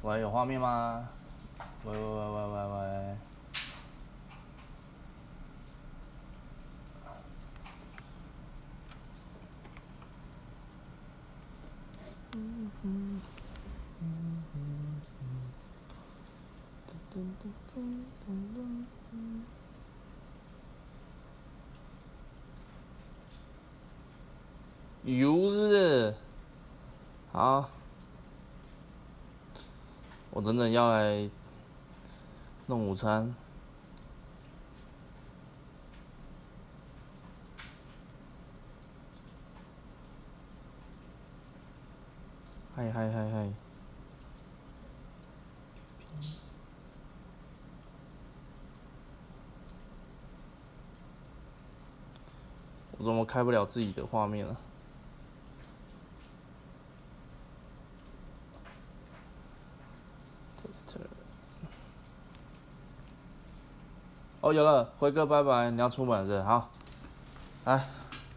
喂，有画面吗？喂。油是不是？好，我等等要来弄午餐。嗨。我怎么开不了自己的画面了？哦，有了，辉哥，拜拜，你要出门是？好，来，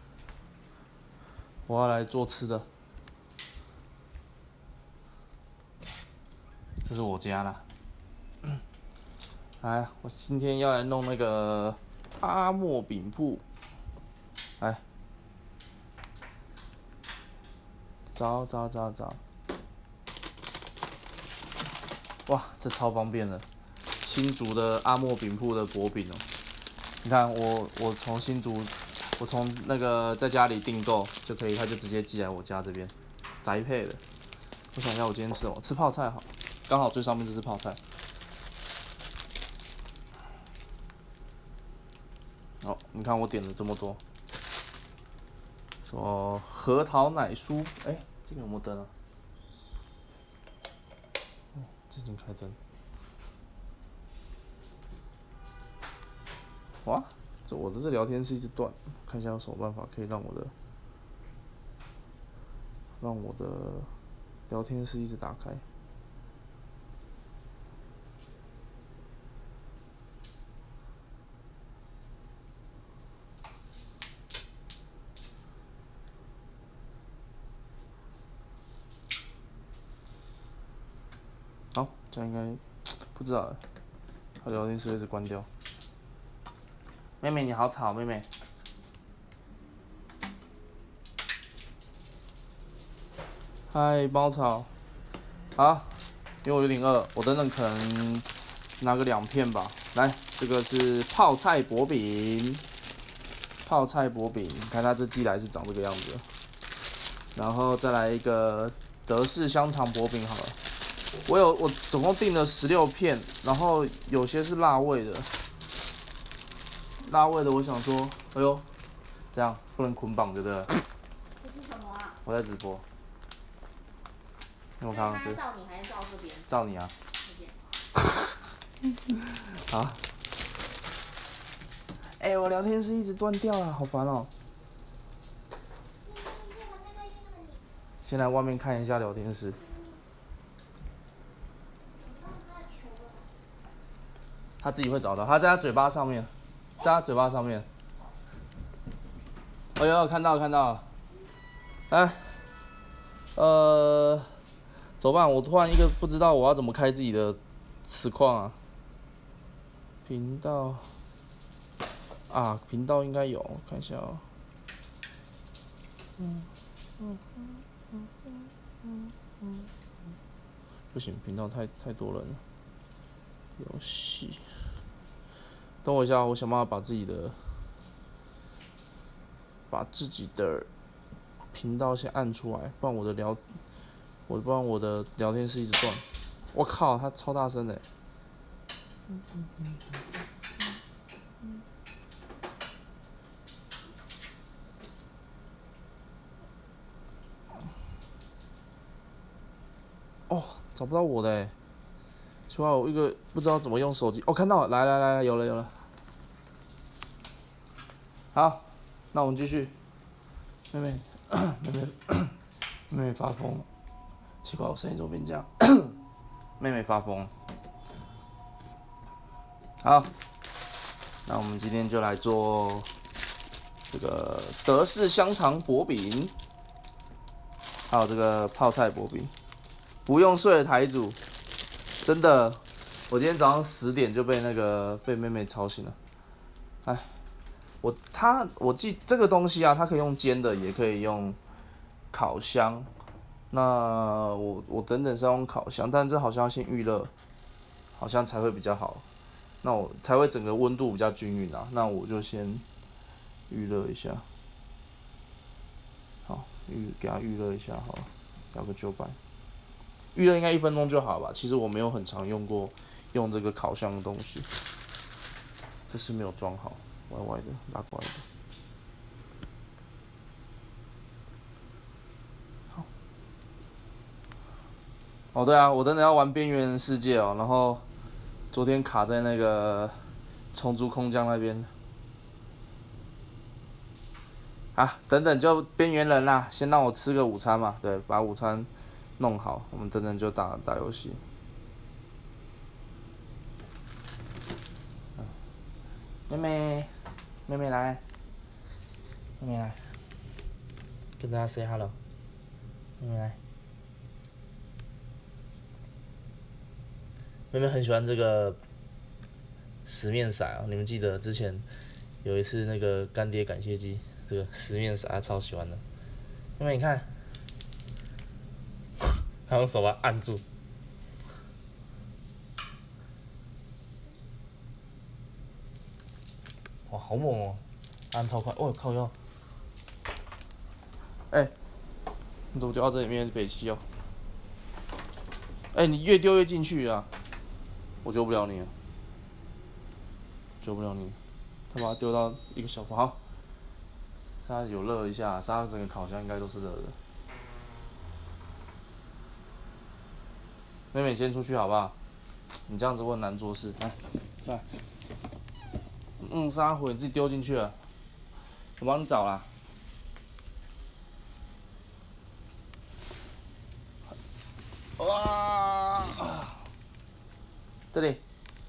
我要来做吃的。这是我家啦。来，我今天要来弄那个阿莫饼铺。来，找。哇，这超方便的。新竹的阿莫饼铺的薄饼哦，你看我从新竹，我从那个在家里订购就可以，他就直接寄来我家这边，宅配的。我想一下，我今天吃什么？吃泡菜好，刚好最上面这是泡菜。好，你看我点了这么多，什么核桃奶酥？哎，这边有没有灯啊？哦，最近开灯。哇，我的这聊天室一直断，看一下有什么办法可以让我的聊天室一直打开。好，这样应该不知道，他聊天室一直关掉。妹妹你好吵，妹妹。嗨，帮我炒。好，因为我有点饿，我等等可能拿个2片吧。来，这个是泡菜薄饼，你看它这寄来是长这个样子。然后再来一个德式香肠薄饼好了。我总共订了16片，然后有些是辣味的。我想说，哎呦，这样不能捆绑，对不对？ 这是什么啊？ 我在直播。因为我看他照你还是照这边？ 照你啊。好。哎，我聊天室一直断掉了，好烦哦。先来外面看一下聊天室。他自己会找到，他在他嘴巴上面，哦有看到了。来，怎么办？我突然一个不知道我要怎么开自己的实况啊。频道啊，频道应该有，我看一下哦。不行，频道太多人了。游戏，等我一下，我想办法把自己的频道先按出来，不然我的聊天室一直断。我靠，它超大声的。哦，找不到我的哎。奇怪，我一个不知道怎么用手机。哦，看到了，来，有了。好，那我们继续。妹妹发疯了。奇怪，我声音怎么变这样？妹妹发疯。好，那我们今天就来做这个德式香肠薄饼，还有这个泡菜薄饼，不用睡的台主。 真的，我今天早上10点就被妹妹吵醒了。哎，我记这个东西啊，它可以用煎的，也可以用烤箱。那我等等是要用烤箱，但这好像要先预热，好像才会比较好。那我才会整个温度比较均匀啊。那我就先预热一下，好，给它预热一下好了，调个900。预热应该1分钟就好吧？其实我没有很常用这个烤箱的东西，这是没有装好，歪歪的，拉歪的。好，哦对啊，我等等要玩边缘世界哦，然后昨天卡在那个虫族空降那边。啊，等等就边缘人啦，先让我吃个午餐嘛，对，把午餐弄好，我们等等就打游戏。妹妹，妹妹来，妹妹来，跟大家 say hello。妹妹来，妹妹很喜欢这个十面骰哦，你们记得之前有一次那个干爹感谢祭，这个十面骰她超喜欢的。妹妹你看，她用手把它按住。哇，好猛哦！按超快，哦靠腰！哎、你怎么丢到这里面北七哦？哎、你越丢越进去啊！我救不了你了，救不了你。他把它丢到一个小房，好，沙有热一下，沙整个烤箱应该都是热的。妹妹先出去好不好？你这样子会很难做事。来，来，沙灰你自己丢进去了，我帮你找啦。哇！这里，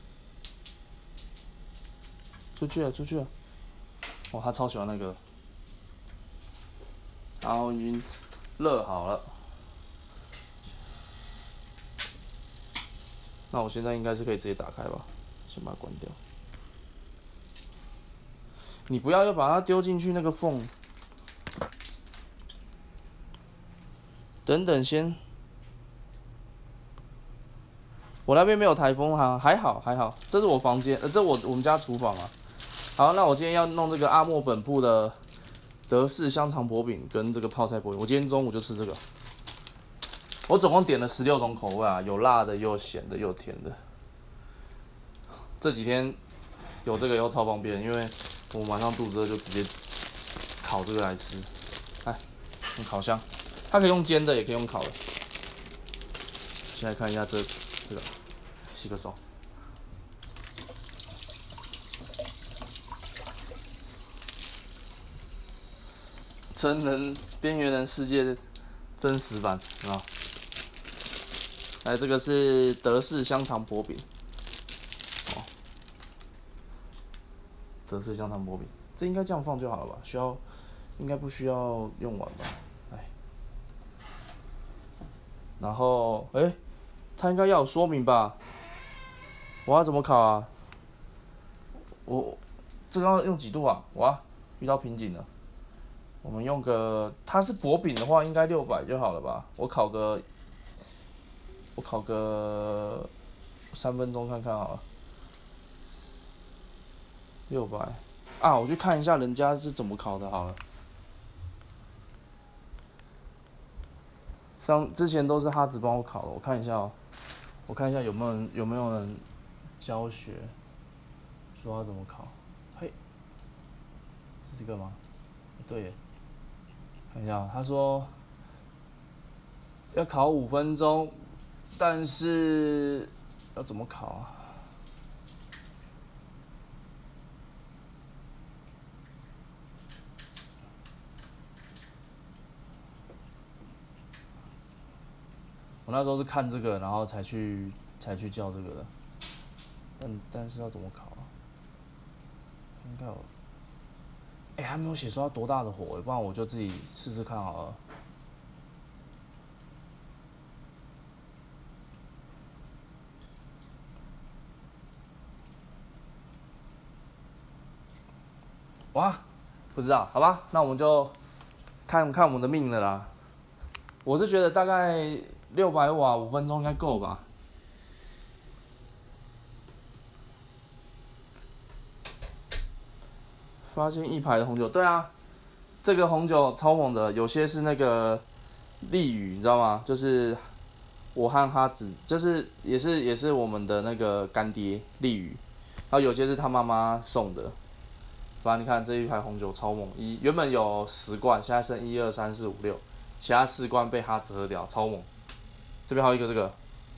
出去了，出去了。哇，他超喜欢那个。然后已经热好了。那我现在应该是可以直接打开吧，先把它关掉。你不要把它丢进去那个缝。等等先，我那边没有台风哈，还好还好。这是我房间，这我们家厨房啊。好，那我今天要弄这个阿莫本铺的德式香肠薄饼跟这个泡菜薄饼。我今天中午就吃这个。我总共点了16种口味啊，有辣的，有咸的，有甜的。这几天有这个以后超方便，因为我晚上肚子饿就直接烤这个来吃。来，用烤箱，它可以用煎的，也可以用烤的。先来看一下这个，洗个手。真人边缘人世界真实版啊！来，这个是德式香肠薄饼，哦，德式香肠薄饼，这应该这样放就好了吧？应该不需要用完吧？来，然后它应该要有说明吧？我要怎么烤啊？这个要用几度啊？哇，遇到瓶颈了。我们用个，它是薄饼的话，应该600就好了吧？我烤个3分钟看看好了。600啊，我去看一下人家是怎么烤的好了。之前都是哈子帮我烤的，我看一下哦，我看一下有没有人教学说要怎么烤。嘿，是这个吗？对耶。看一下，他说要烤5分钟，但是要怎么烤啊？我那时候是看这个，然后才去叫这个的。但是要怎么烤啊？应该有。还没有写说要多大的火，不然我就自己试试看好了。 哇，不知道，好吧，那我们就看看我们的命了啦。我是觉得大概600瓦5分钟应该够吧。发现一排的红酒，对啊，这个红酒超猛的，有些是那个利宇，你知道吗？就是我和哈子，就是也是我们的那个干爹利宇，然后有些是他妈妈送的。反正你看这一排红酒超猛，原本有10罐，现在剩1、2、3、4、5、6，其他4罐被他折掉，超猛。这边还有一个这个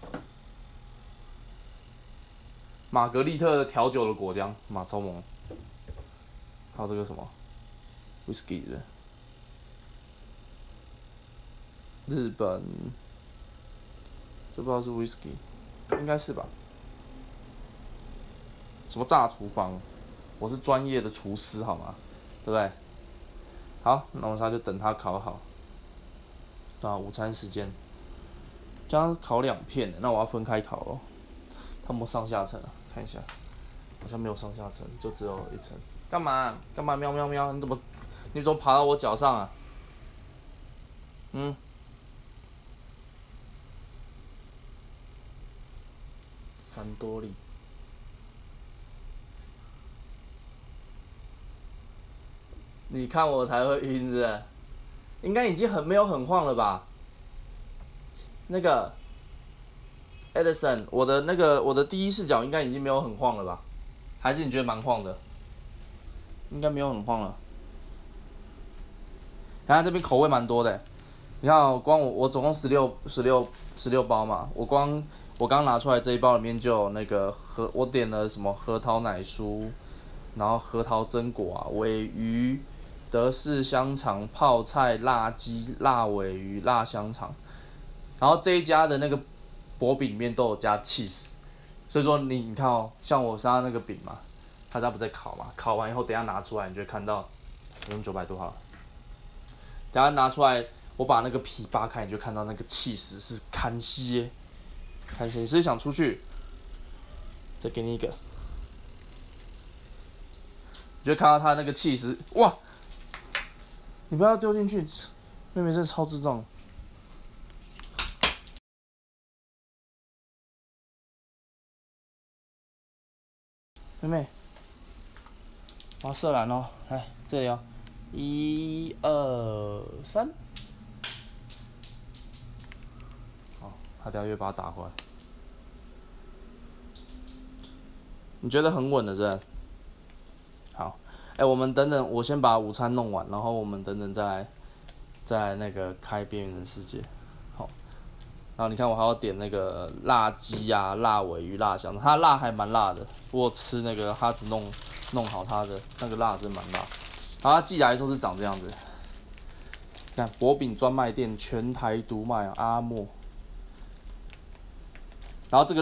玛格丽特调酒的果浆，妈超猛。还有这个什么 whisky 的，日本，这不知道是 whisky， 应该是吧？什么炸厨房？我是专业的厨师，好吗？对不对？好，那我现在就等它烤好。啊，午餐时间，这样烤2片的，那我要分开烤哦。它有没有上下层啊？看一下，好像没有上下层，就只有一层。干嘛？干嘛？喵喵喵！你怎么爬到我脚上啊？嗯。三多利。你看我才会晕着，应该已经没有很晃了吧？那个 Edison， 我的第一视角应该已经没有很晃了吧？还是你觉得蛮晃的？应该没有很晃了。然后这边口味蛮多的，你看哦，光我总共16包嘛，我刚拿出来这一包里面就有那个我点了什么核桃奶酥，然后核桃榛果啊，鲔鱼、德式香肠、泡菜、辣鸡、辣鲔鱼、辣香肠，然后这一家的那个薄饼里面都有加 cheese， 所以说你看哦，像我上那个饼嘛，它家不在烤嘛，烤完以后等一下拿出来，你就会看到，用900多好了。等一下拿出来，我把那个皮扒开，你就看到那个气势是看稀耶，看稀。你是想出去？再给你一个，你就看到他那个气势，哇！你不要丢进去，妹妹真的超智障。妹妹，我要射篮哦，来这里哦，1、2、3。好，他等下又把它打回来。你觉得很稳的，是？好，我们等等，我先把午餐弄完，然后我们等等再来那个开边缘的世界。好，然后你看我还要点那个辣鸡啊、辣鲔鱼、辣香肠，它辣还蛮辣的。我吃那个哈子弄好它的那个辣真蛮辣。然后它寄来的时候是长这样子。看薄饼专卖店全台独卖阿莫。然后这个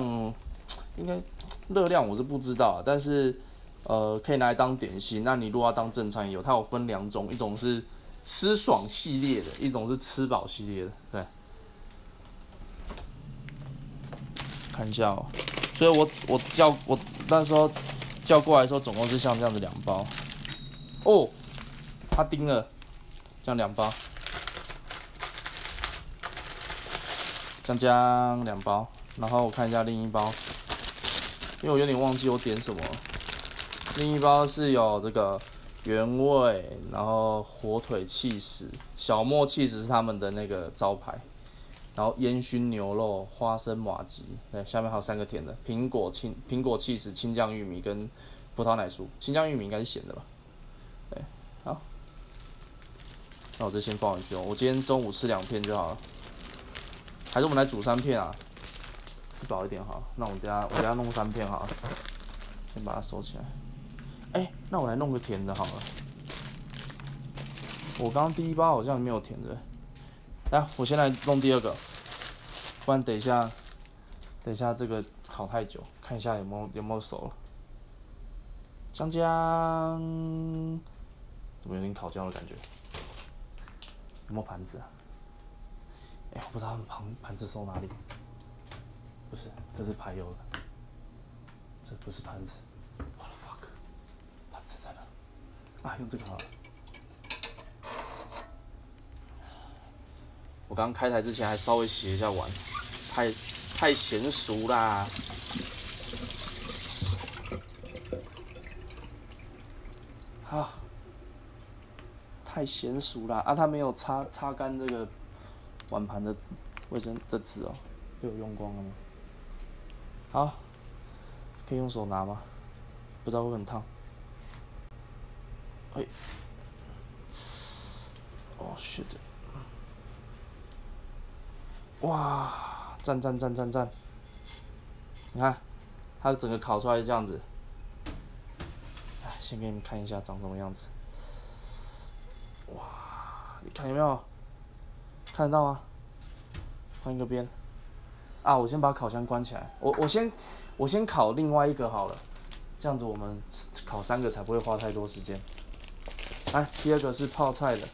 热量我是不知道，但是可以拿来当点心。那你如果要当正餐也有，它有分2种，一种是吃爽系列的，一种是吃饱系列的。对，看一下哦。所以我那时候叫过来的时候，总共是像这样子2包。哦，他盯了，这样2包，姜2包。然后我看一下另一包，因为我有点忘记我点什么了。另一包是有这个原味，然后火腿起司、小莫起司是他们的那个招牌，然后烟熏牛肉、花生麻糬，对，下面还有3个甜的，苹果起司、青酱玉米跟葡萄奶酥。青酱玉米应该是咸的吧？对，好，那我这先放回去哦。我今天中午吃2片就好了，还是我们来煮3片啊？吃饱一点好了，那我等下弄3片好了，先把它收起来。那我来弄个甜的好了。我刚刚第1包好像没有甜的，来，我先来弄第2个，不然等一下这个烤太久，看一下有没有熟了。姜，怎么有点烤焦的感觉？有没有盘子啊？我不知道他们盘子收哪里。不是，这是排油的，这不是盘子。What the fuck？ 盘子在哪？ 啊，用这个好了。我刚开台之前还稍微洗一下碗，太娴熟啦。啊，太娴熟啦！啊，他没有擦干这个碗盘的卫生的纸哦，被我用光了吗？好，可以用手拿吗？不知道会不会很烫。哎，哦 shit！ 哇，赞！你看，它整个烤出来是这样子。哎，先给你们看一下长什么样子。哇，你看有没有？看得到吗？换一个边。啊，我先把烤箱关起来。我先烤另外一个好了，这样子我们烤3个才不会花太多时间。来，第2个是泡菜的。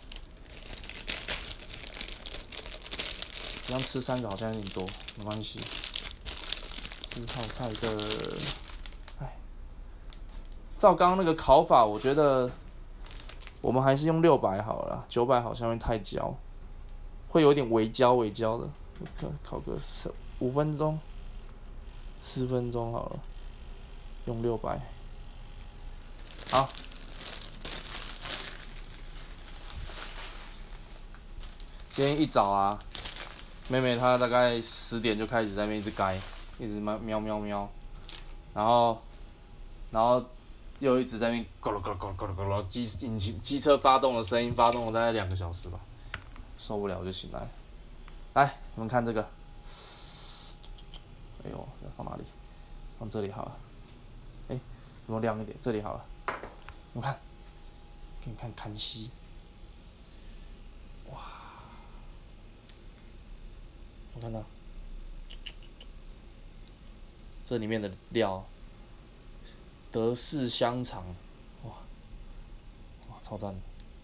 这样吃3个好像有点多，没关系。吃泡菜的，哎，照刚刚那个烤法，我觉得我们还是用600好了，900好像会太焦，会有点微焦的。烤个5分钟、10分钟好了，用600。好。今天一早啊，妹妹她大概10点就开始在那边一直该，一直喵，然后又一直在那边咕噜，机车发动的声音，发动了大概2个小时吧，受不了就醒来。来，你们看这个，哎呦，要放哪里？放这里好了。哎，有没有亮一点？这里好了。你们看，给你看看西。哇，我看到这里面的料，德式香肠，哇，超赞！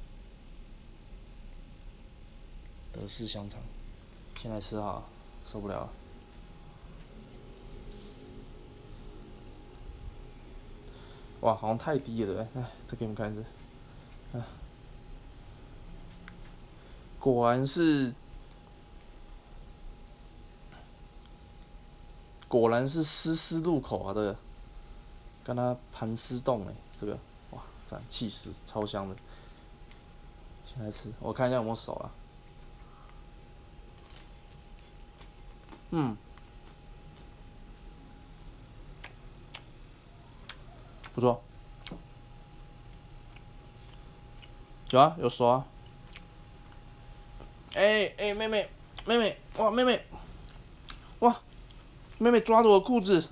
德式香肠，先来吃哈，受不了了。哇，好像太低了，哎，再给你们看一次，啊，果然丝丝入口啊，这个，跟它盘丝冻哎，这个，哇，赞，气死，超香的。先来吃，我看一下有没有熟啊。不错。有啊，有熟啊。哎，妹妹，哇，妹妹，哇，妹妹抓着我裤子，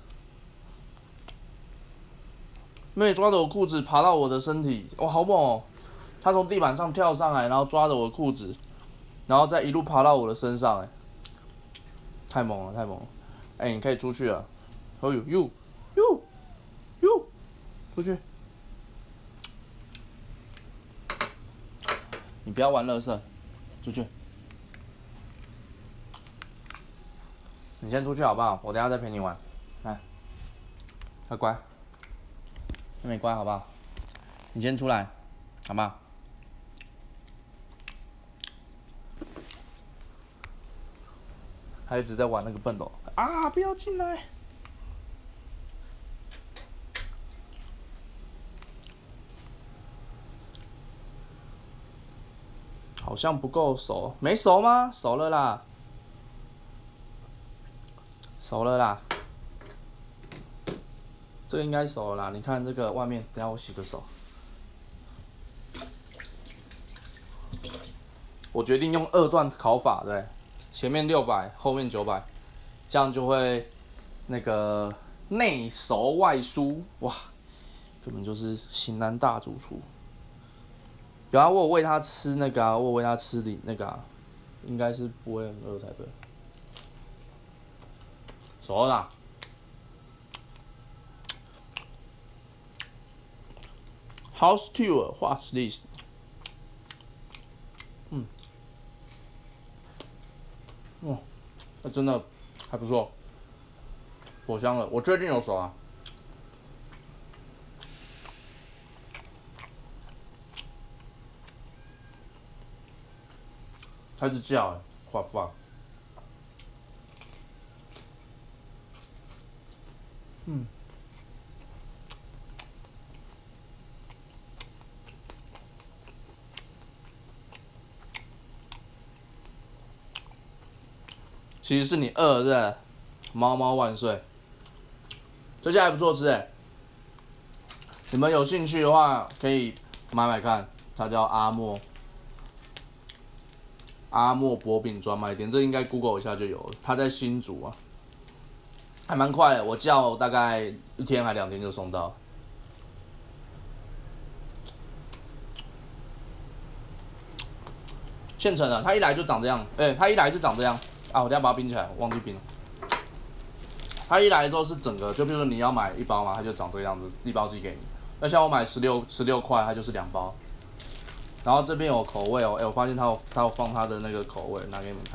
爬到我的身体，哇，好猛哦！她从地板上跳上来，然后抓着我的裤子，然后再一路爬到我的身上，哎，太猛了！哎，你可以出去了。哦呦，出去！你不要玩垃圾，出去！你先出去好不好？我等下再陪你玩。来，乖，妹妹乖好不好？你先出来，好不好？他一直在玩那个笨斗啊！不要进来！好像不够熟，没熟吗？熟了啦，这个应该熟了啦。你看这个外面，等下我洗个手。我决定用2段烤法，对，前面600，后面900，这样就会那个内熟外酥，哇，根本就是型男大主厨。有啊，我有喂他吃那个啊，我有喂他吃那个啊，应该是不会很饿才对。熟了啦。House tour, what's this？ 真的还不错，火香了，我确定有熟啊。 它一直叫夸夸。其实是你饿，是吧？猫猫万岁！这家还不错吃哎，你们有兴趣的话可以买买看，它叫阿莫薄饼专卖店，这应该 Google 一下就有了。它在新竹啊，还蛮快的，我叫大概1天还2天就送到。现成的，它一来就长这样，它一来是长这样啊，我等下把它冰起来，忘记冰了。它一来的时候是整个，就比如说你要买1包嘛，它就长这个样子，一包寄给你。那像我买16块，它就是2包。然后这边有口味哦，我发现它有放它的那个口味，拿给你们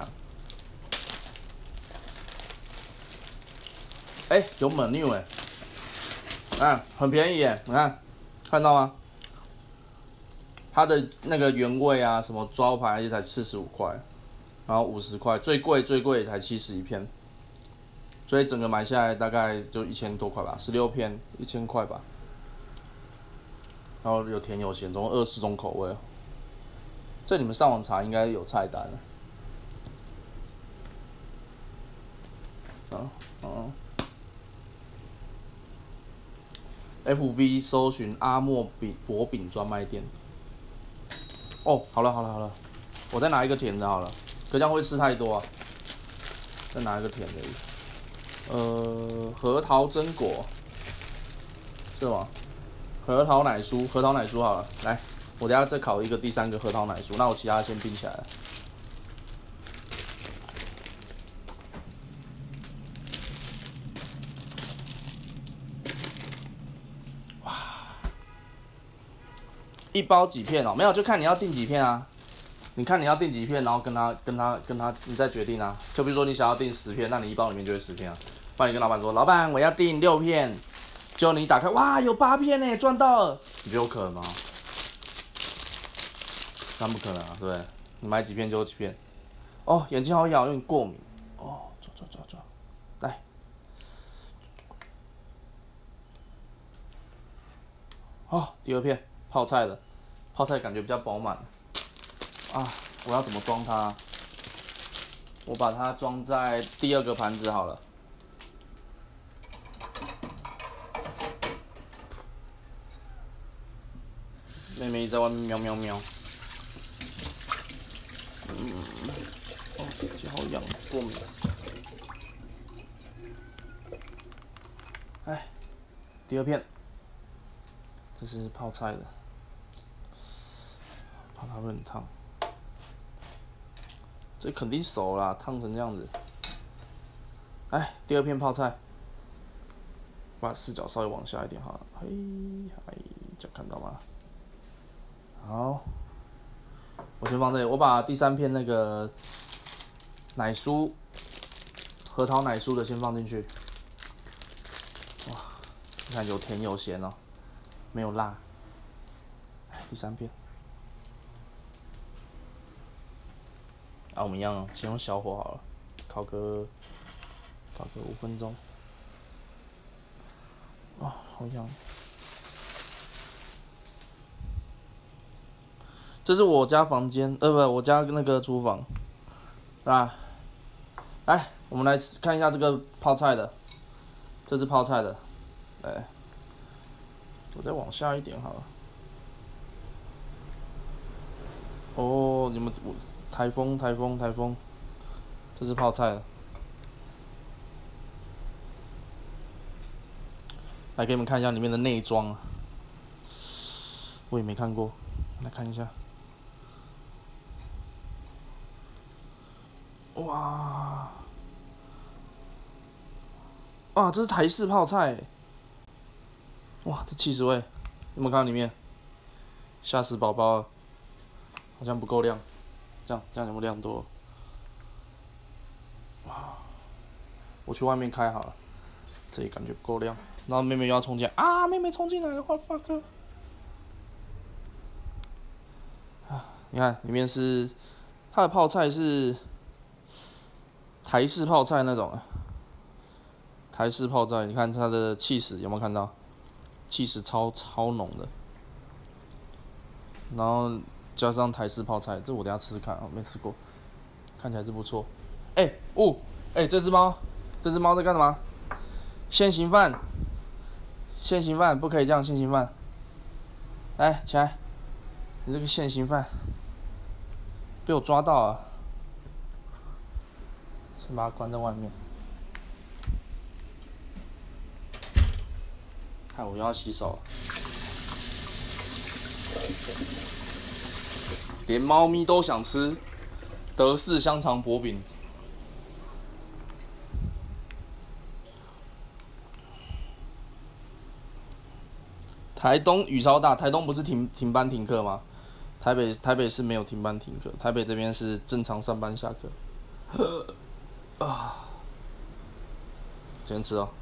看。有 menu 很便宜耶，你看到吗？它的那个原味啊，什么招牌也才45块，然后50块，最贵也才71片，所以整个买下来大概就1000多块吧，16片1000块吧。然后有甜有咸，总共20种口味。这你们上网查应该有菜单了。FB 搜寻阿莫薄饼专卖店。哦，好了，我再拿一个甜的好了，可这样会吃太多啊。再拿一个甜的，核桃榛果，是吗？核桃奶酥好了，来，我等下再烤一个第3个核桃奶酥，那我其他先冰起来了。1包几片哦？没有，就看你要订几片啊。你看你要订几片，然后跟他，你再决定啊。就比如说你想要订10片，那你1包里面就会10片啊。不然你跟老板说，老板我要订6片，结果你打开，哇，有8片呢，赚到了，你觉得有可能吗？那不可能啊，对不对？你买几片就有几片。哦，眼睛好痒，有点过敏。哦，抓，来。哦，第2片泡菜的，泡菜感觉比较饱满。啊，我要怎么装它？我把它装在第2个盘子好了。妹妹在外面喵喵喵。哦，眼睛好痒，过敏。第2片，这是泡菜的，怕它会很烫。这肯定熟啦，烫成这样子。第2片泡菜，把视角稍微往下一点好了。这样看到吗？好，我先放这里。我把第3片那个奶酥，核桃奶酥的先放进去。哇，你看有甜有咸哦，没有辣。第3片。我们一样，先用小火好了，烤个5分钟。好痒。这是我家房间，不，我家那个厨房。来，我们来看一下这个泡菜的，这是泡菜的，我再往下一点好了。哦，你们台风，这是泡菜的。来给你们看一下里面的内装，我也没看过，来看一下。哇，这是台式泡菜。哇，这70味，有没有看到里面？吓死宝宝了，好像不够亮，这样有没有亮多？哇，我去外面开好了，这里感觉不够亮。然后妹妹又要冲进来啊！妹妹冲进来了，快 fuck！你看里面是它的泡菜是台式泡菜那种，台式泡菜，你看它的气势有没有看到？气势超浓的，然后加上台式泡菜，这我等一下吃吃看啊，没吃过，看起来是不错。这只猫在干嘛？现行犯，不可以这样，现行犯，来起来，你这个现行犯，被我抓到了，先把它关在外面。看，我又要洗手了。连猫咪都想吃德式香肠薄饼。台东雨超大，台东不是停班停课吗？台北是没有停班停课，台北这边是正常上班下课。先吃哦。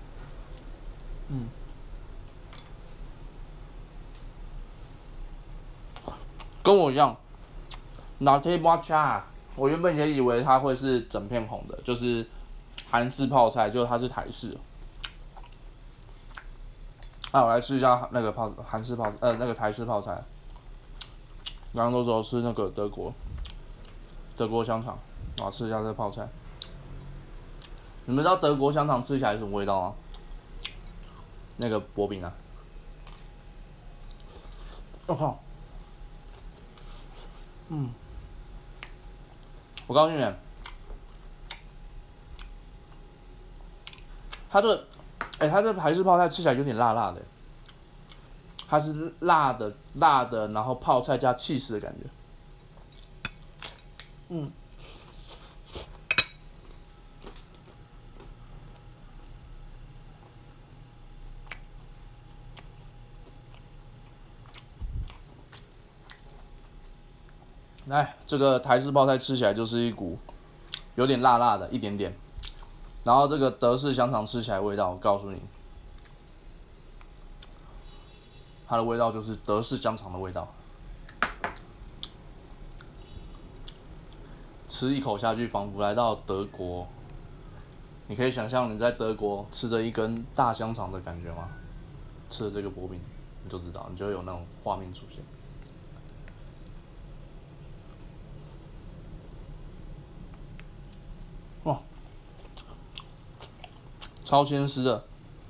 跟我一样 ，Latte Matcha， 我原本也以为它会是整片红的，就是韩式泡菜，结果它是台式。我来吃一下那个韩式那个台式泡菜。刚刚都说吃那个德国香肠，我吃一下这个泡菜。你们知道德国香肠吃起来是什么味道吗？那个薄饼啊，我靠！我告诉你，它这台式泡菜吃起来有点辣辣的，它是辣的，然后泡菜加起司的感觉。来，这个台式泡菜吃起来就是一股有点辣辣的，一点点。然后这个德式香肠吃起来味道，我告诉你，它的味道就是德式香肠的味道。吃一口下去，仿佛来到德国。你可以想象你在德国吃着一根大香肠的感觉吗？吃了这个薄饼，你就知道，你就会有那种画面出现。哇，超鲜湿的。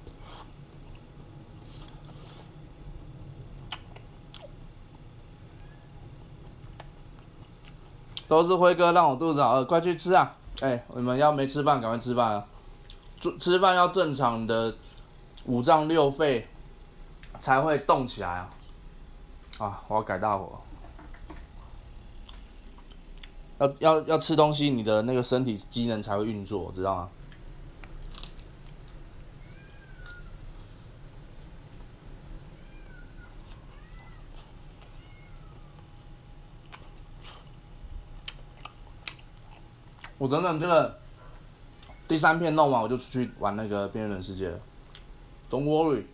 都是辉哥让我肚子好饿，快去吃啊！你们要没吃饭赶快吃饭啊！吃饭要正常的五脏六肺才会动起来啊！我要改大火。要吃东西，你的那个身体机能才会运作，知道吗？我等等这个第3片弄完，我就出去玩那个边缘人世界了。Don't worry。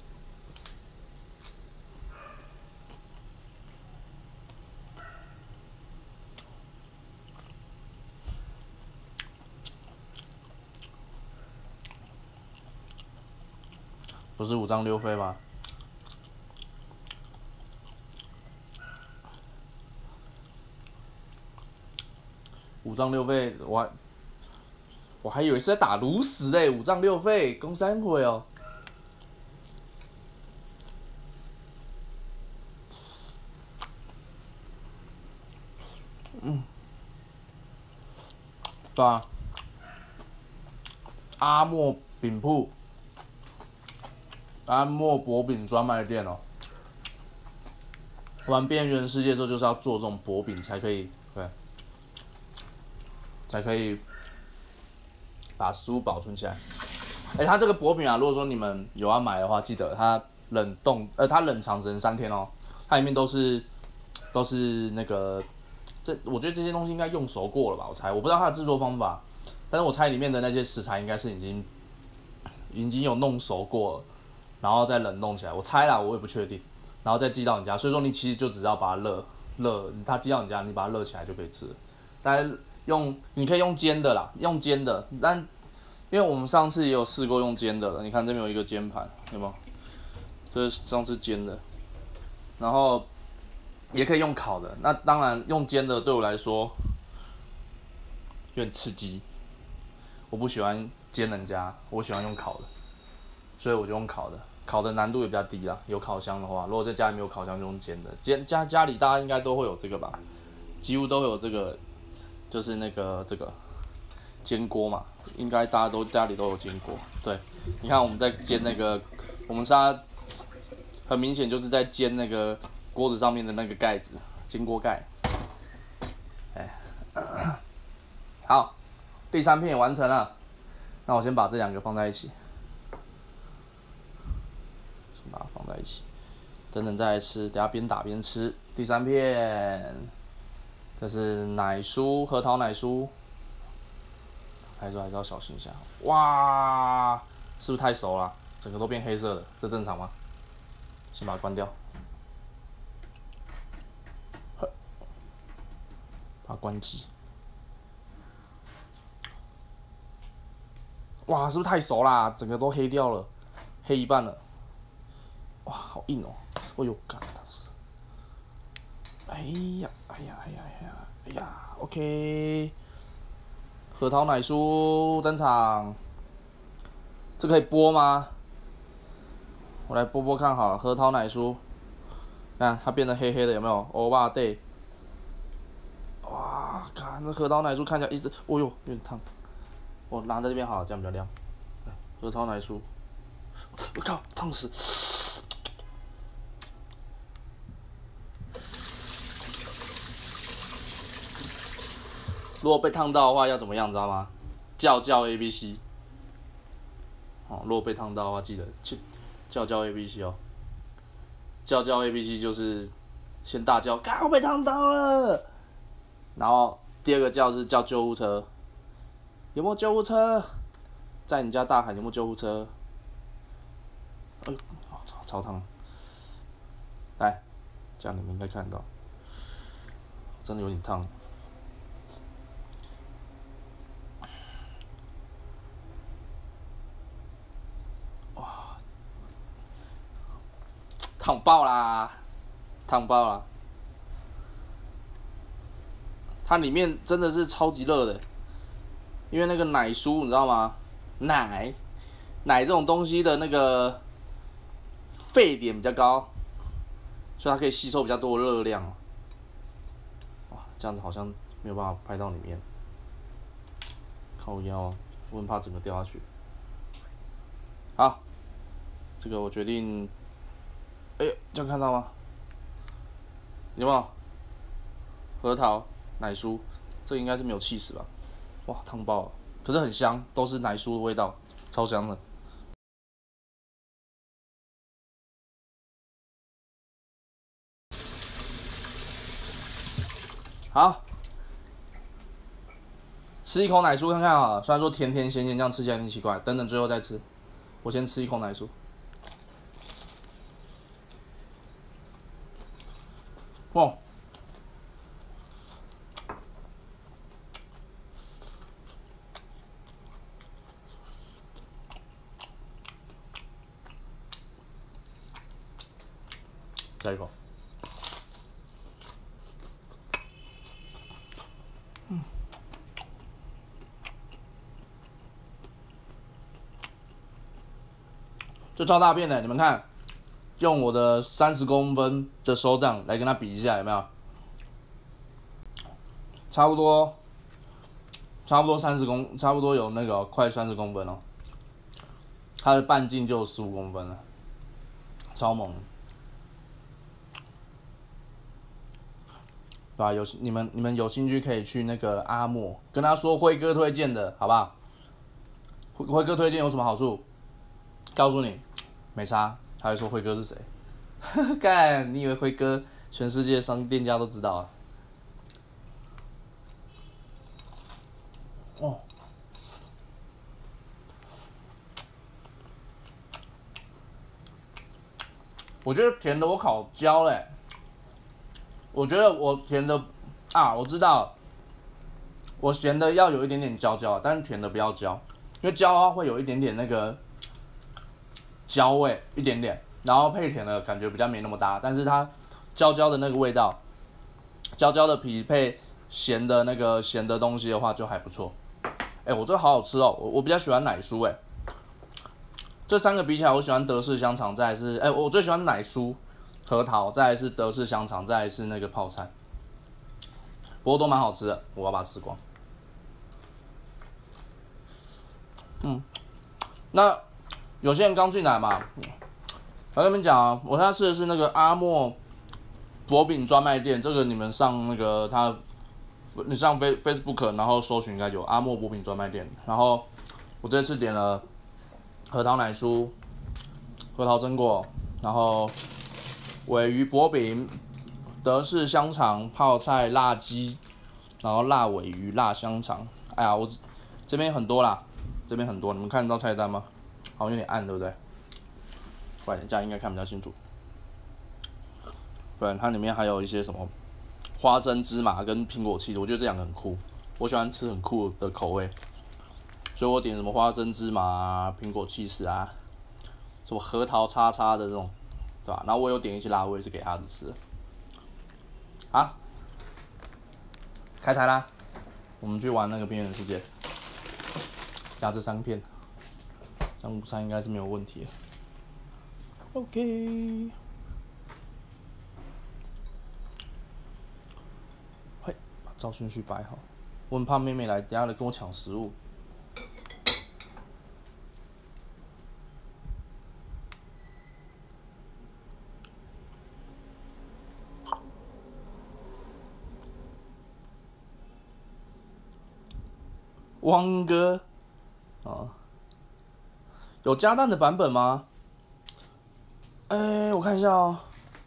不是五脏六肺吗？五脏六肺，我还以为是在打炉石嘞，五脏六肺，攻三回哦。对啊，阿莫饼铺，阿莫薄饼专卖店哦。玩边缘世界的时候，就是要做这种薄饼才可以，对，才可以把食物保存起来。它这个薄饼啊，如果说你们有要买的话，记得它它冷藏只能3天哦。它里面都是那个，我觉得这些东西应该用熟过了吧？我不知道它的制作方法，但是我猜里面的那些食材应该是已经有弄熟过了，然后再冷冻起来。我猜啦，我也不确定，然后再寄到你家。所以说你其实就只要把它热，它寄到你家，你把它热起来就可以吃了。 大概你可以用煎的啦，用煎的，但因为我们上次也有试过用煎的了，你看这边有一个煎盘，有没有？这是上次煎的，然后也可以用烤的。那当然用煎的对我来说有点刺激，我不喜欢煎人家，我喜欢用烤的，所以我就用烤的。烤的难度也比较低啦，有烤箱的话，如果在家里没有烤箱就用煎的。家里大家应该都会有这个吧，几乎都会有这个，就是这个煎锅嘛，应该大家都家里都有煎锅。对，你看我们在煎那个，我们很明显就是在煎那个锅子上面的那个盖子，煎锅盖。好，第3片也完成了，那我先把这2个放在一起。把它放在一起，等等再来吃，等下边打边吃。第3片，这是奶酥，核桃奶酥，还是要小心一下。哇，是不是太熟了？整个都变黑色了，这正常吗？先把它关掉，把它关机。哇，是不是太熟啦？整个都黑掉了，黑一半了。哇，好硬哦！哎呦，干，当时，哎呀 ，OK， 核桃奶酥登场，这可以剥吗？我来剥剥看好了，核桃奶酥，看它变得黑黑的，有没有？欧巴对，哇，看这核桃奶酥看起来一直，哦呦，有点烫，我拿在这边好了，这样比较亮。核桃奶酥，我靠，烫死！如果被烫到的话，要怎么样，知道吗？叫 ABC。哦，如果被烫到的话，记得叫 ABC 哦。叫 ABC 就是先大叫，干我被烫到了。然后第2个叫是叫救护车，有没有救护车？在你家大喊有没有救护车？哎呦，超烫！来，这样你们应该看到，真的有点烫。烫爆啦！烫爆啦！它里面真的是超级热的，因为那个奶酥你知道吗？奶这种东西的那个沸点比较高，所以它可以吸收比较多的热量。哇，这样子好像没有办法拍到里面，靠腰，我很怕整个掉下去。好，这个我决定。哎，这样看到吗？有没有？核桃奶酥，这应该是没有起司吧？哇，烫爆了！可是很香，都是奶酥的味道，超香的。好，吃一口奶酥看看好了。虽然说甜甜咸咸，这样吃起来有点奇怪，等等最后再吃。我先吃一口奶酥。哇！再一口。这超大片的，你们看，用我的30公分的手掌来跟它比一下，有没有？差不多差不多有那个快30公分哦。它的半径就有15公分了，超猛！对吧？你们有兴趣可以去那个阿莫，跟他说辉哥推荐的，好不好？辉哥推荐有什么好处？告诉你，没差，他会说辉哥是谁。干，你以为辉哥全世界店家都知道啊？哦，我觉得甜的我烤焦嘞，我觉得我甜的啊，我知道， 我咸的要有一点点焦焦，但是甜的不要焦，因为焦的话会有一点点那个焦味，一点点，然后配甜的感觉比较没那么搭，但是它焦焦的那个味道，焦焦的皮配咸的那个咸的东西的话就还不错。我这个好好吃哦，我比较喜欢奶酥这三个比起来，我喜欢德式香肠，再来是我最喜欢奶酥、核桃，再来是德式香肠，再来是那个泡菜，不过都蛮好吃的，我要把它吃光。那有些人刚进来嘛，我跟你们讲啊，我现在吃的是那个阿莫薄饼专卖店，这个你们上那个你上 Facebook 然后搜寻应该有阿莫薄饼专卖店。然后我这次点了核桃奶酥、核桃榛果，然后鲔鱼薄饼、德式香肠、泡菜、辣鸡，然后辣鲔鱼、辣香肠。哎呀，我这边很多啦，这边很多，你们看得到菜单吗？好像有点暗，对不对？快点，这样应该看比较清楚。不然它里面还有一些什么花生芝麻跟苹果起司，我觉得这两个很酷，我喜欢吃很酷的口味，所以我点什么花生芝麻啊、苹果起司啊，什么核桃叉叉的这种，对吧？然后我有点一些辣味是给鸭子吃的。好，开台啦，我们去玩那个边缘世界，加这3片，这样午餐应该是没有问题的。OK。照顺序摆好，我很怕妹妹来，等下来跟我抢食物。汪哥，有加蛋的版本吗？我看一下哦，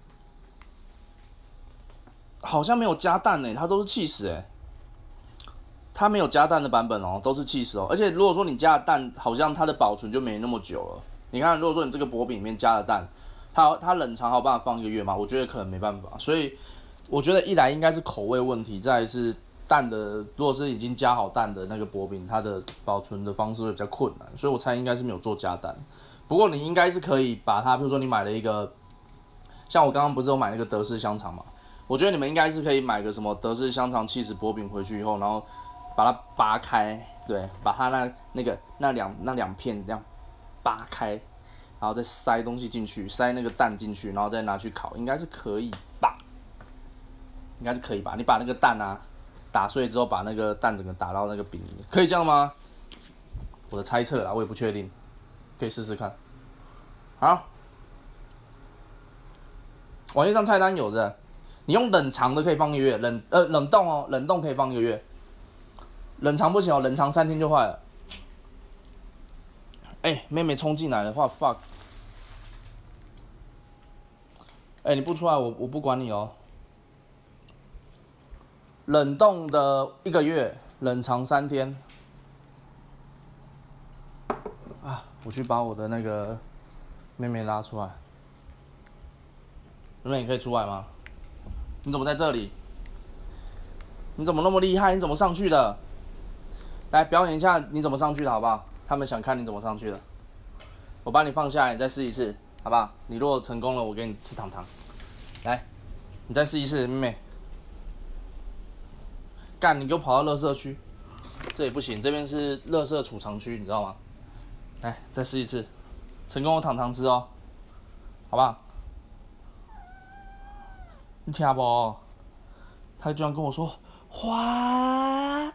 好像没有加蛋它都是起司它没有加蛋的版本哦，都是起司哦。而且如果说你加了蛋，好像它的保存就没那么久了。你看，如果说你这个薄饼里面加了蛋，它冷藏还有办法放1个月吗？我觉得可能没办法。所以我觉得一来应该是口味问题，再来是蛋的，如果是已经加好蛋的那个薄饼，它的保存的方式会比较困难，所以我猜应该是没有做加蛋。不过你应该是可以把它，比如说你买了一个，像我刚刚不是有买那个德式香肠嘛？我觉得你们应该是可以买个什么德式香肠起司薄饼回去以后，然后把它扒开，对，把它那两片这样扒开，然后再塞东西进去，塞那个蛋进去，然后再拿去烤，应该是可以吧？应该是可以吧？你把那个蛋打碎之后，把那个蛋整个打到那个饼里面，可以这样吗？我的猜测啦，我也不确定，可以试试看。好，网页上菜单有的，你用冷藏的可以放1个月，冷冻哦，冷冻可以放1个月，冷藏不行哦，冷藏3天就坏了。妹妹冲进来的话 ，fuck， 你不出来我不管你哦。冷冻的1个月，冷藏3天。我去把我的那个妹妹拉出来。妹妹，你可以出来吗？你怎么在这里？你怎么那么厉害？你怎么上去的？来表演一下你怎么上去的好不好？他们想看你怎么上去的。我把你放下来，你再试一次，好不好？你如果成功了，我给你吃糖糖。来，你再试一次，妹妹。干，你给我跑到垃圾区，这里不行，这边是垃圾储藏区，你知道吗？来，再试一次，成功有糖糖吃哦，好不好？你听不？他居然跟我说 What？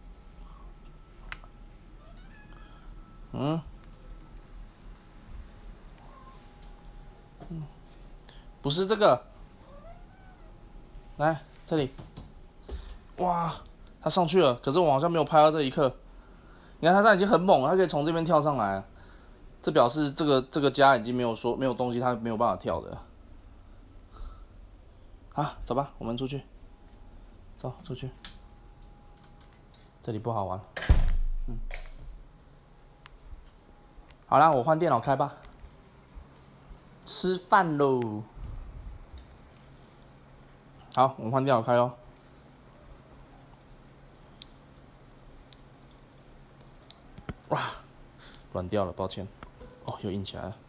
不是这个，来这里，哇，他上去了，可是我好像没有拍到这一刻。你看他现在已经很猛了，他可以从这边跳上来，这表示这个家已经没有东西，他没有办法跳的。走吧，我们出去，走出去，这里不好玩。好啦，我换电脑开吧，吃饭喽。好，我们换电脑开咯。 软掉了，抱歉。哦，又硬起来了。